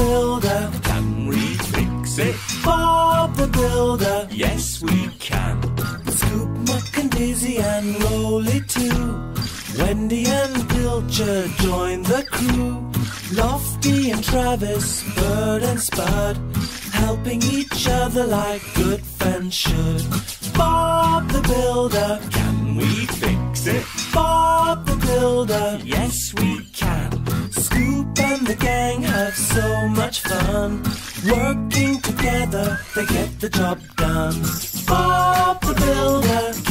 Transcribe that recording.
Builder, Can we fix it? Bob the Builder. Yes, we can. Scoop, Muck and Dizzy and Rolly too. Wendy and Pilcher join the crew. Lofty and Travis, Bird and Spud, helping each other like good friends should. Bob the Builder, Can we fix it? Bob the Builder. Yes, we can. Scoop and the gang have so much fun. Working together, they get the job done. Bob the Builder,